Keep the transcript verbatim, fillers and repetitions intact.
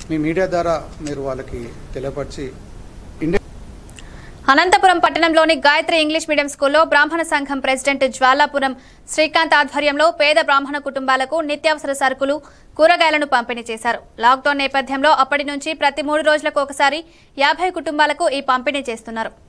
మీ media ద్వారా మీరు వాళ్ళకి తెలియపరిచి అనంతపురం పట్టణంలోని గాయత్రి ఇంగ్లీష్ మీడియం స్కూల్లో బ్రాహ్మణ సంఘం ప్రెసిడెంట్ జ్వాలాపురం శ్రీకాంత్ ఆధ్వర్యంలో పేద బ్రాహ్మణ కుటుంబాలకు నిత్యావసర సరుకులు కూరగాయలను పంపిణీ చేశారు. లాక్డౌన్ నేపథ్యంలో అప్పటి నుంచి ప్రతి మూడు రోజులకు ఒకసారి యాభై కుటుంబాలకు ఈ పంపిణీ చేస్తున్నారు.